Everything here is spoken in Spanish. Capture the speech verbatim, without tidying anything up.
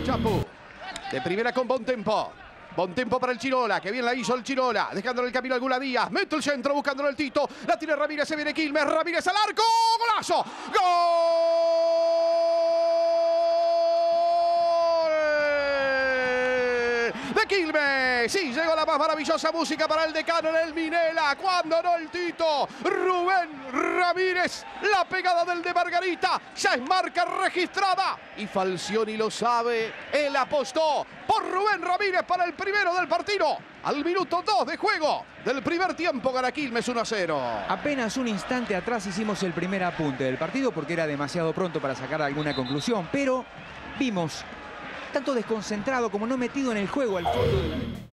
Chapu. De primera con Bontempo. Bontempo para el Chirola, que bien la hizo el Chirola, dejándole el camino al Gula Díaz. Mete el centro buscándolo el Tito. La tiene Ramírez, se viene Quilmes. Ramírez al arco. ¡Golazo! ¡Gol! De Quilmes. Sí, llegó la más maravillosa música para el decano en el Minela. Cuando no el Tito. Rubén Ramírez. La pegada del de Margarita. Ya es marca registrada. Y Falcioni lo sabe. Él apostó por Rubén Ramírez para el primero del partido. Al minuto dos de juego del primer tiempo gana Quilmes uno a cero. Apenas un instante atrás hicimos el primer apunte del partido porque era demasiado pronto para sacar alguna conclusión. Pero vimos tanto desconcentrado como no metido en el juego al fondo de la...